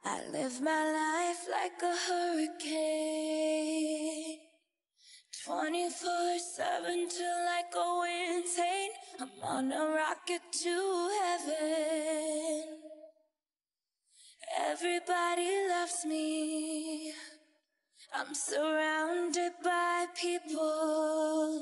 I live my life like a hurricane, 24/7 till I go insane. I'm on a rocket to heaven. Everybody loves me. I'm surrounded by people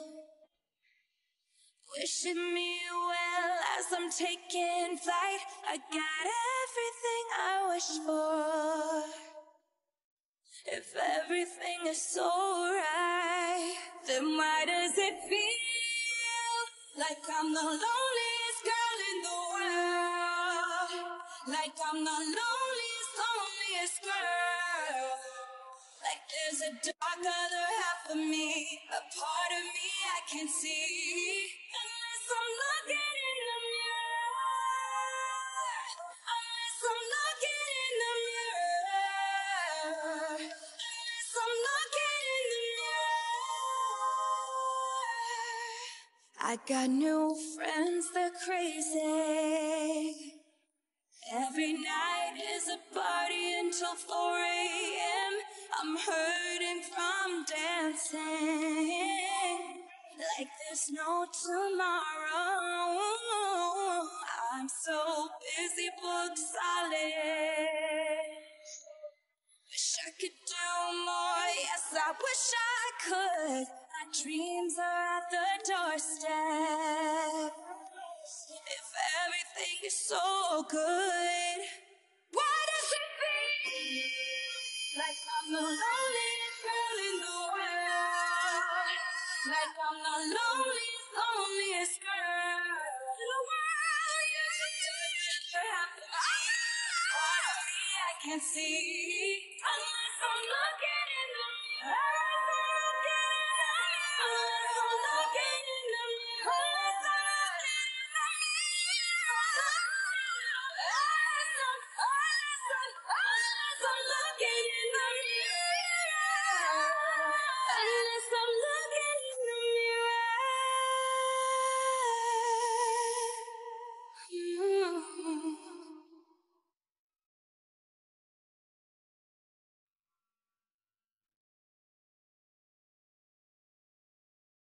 wishing me well as I'm taking flight. I got everything I wish for. If everything is so right, then why does it feel like I'm the loneliest girl in the world? Like I'm the loneliest girl. Like there's a dark other half of me, a part of me I can't see, unless I'm looking in the mirror. Unless I'm looking in the mirror. Unless I'm looking in the mirror. I got new friends, they're crazy. Every night is a party until 4 a.m. I'm hurting from dancing like there's no tomorrow. I'm so busy, booked solid. Wish I could do more, yes, I wish I could. My dreams are at the doorstep. If everything is so good, why does it feel like I'm the loneliest girl in the world? Like I'm the loneliest girl in the world. You have to be part of me I can't see unless I'm looking.